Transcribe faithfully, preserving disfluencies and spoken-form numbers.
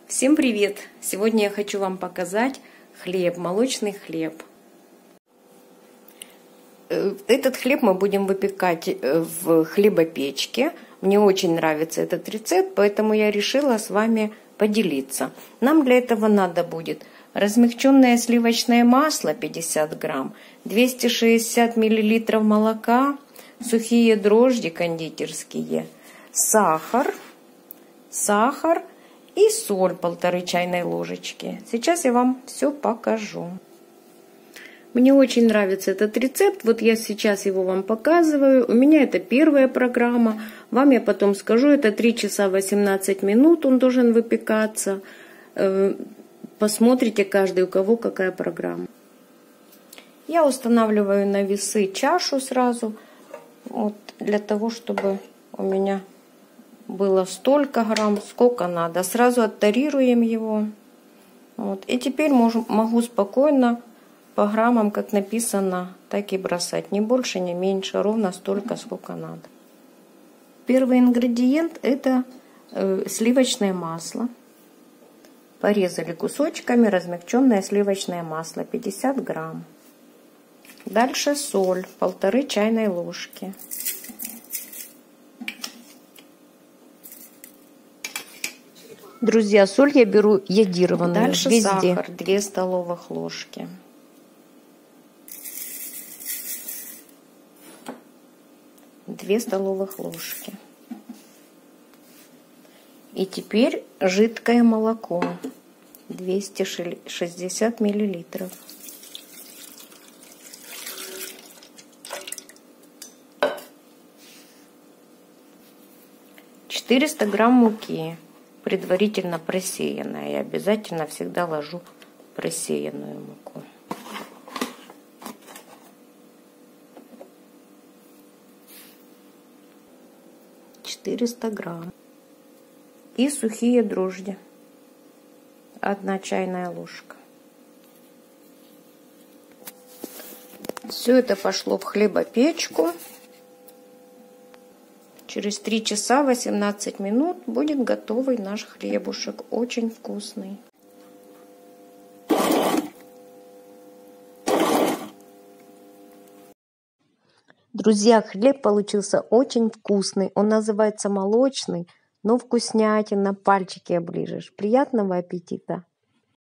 Всем привет! Сегодня я хочу вам показать хлеб, молочный хлеб. Этот хлеб мы будем выпекать в хлебопечке. Мне очень нравится этот рецепт, поэтому я решила с вами поделиться. Нам для этого надо будет размягченное сливочное масло пятьдесят грамм, двести шестьдесят миллилитров молока, сухие дрожжи кондитерские, сахар, сахар и соль полторы чайной ложечки. Сейчас я вам все покажу. Мне очень нравится этот рецепт. Вот я сейчас его вам показываю. У меня это первая программа. Вам я потом скажу, это три часа восемнадцать минут он должен выпекаться. Посмотрите каждый, у кого какая программа. Я устанавливаю на весы чашу сразу. Вот, для того, чтобы у меня было столько грамм, сколько надо. Сразу оттарируем его. Вот. И теперь можу, могу спокойно по граммам, как написано, так и бросать. Ни больше, ни меньше. Ровно столько, сколько надо. Первый ингредиент это э, сливочное масло. Порезали кусочками размягченное сливочное масло. пятьдесят грамм. Дальше соль. Полторы чайной ложки. Друзья, соль я беру йодированную. Дальше везде. Сахар, две столовых ложки. две столовых ложки. И теперь жидкое молоко. двести шестьдесят миллилитров. четыреста грамм муки. Предварительно просеянная. Я обязательно всегда ложу просеянную муку. четыреста грамм. И сухие дрожжи. одна чайная ложка. Все это пошло в хлебопечку. Через три часа восемнадцать минут будет готовый наш хлебушек. Очень вкусный. Друзья, хлеб получился очень вкусный. Он называется молочный, но вкуснятина. Пальчики оближешь. Приятного аппетита!